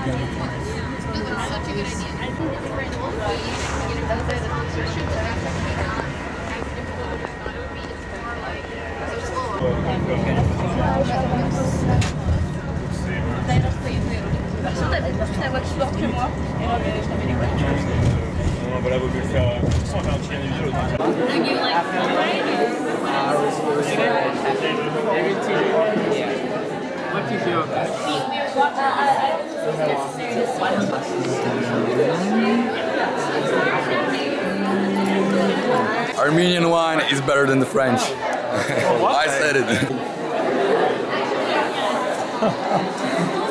la voix qui porte que moi. Voilà, vaut mieux le faire. On va faire un petit individuel autour de ça. Armenian wine is better than the French. I said it.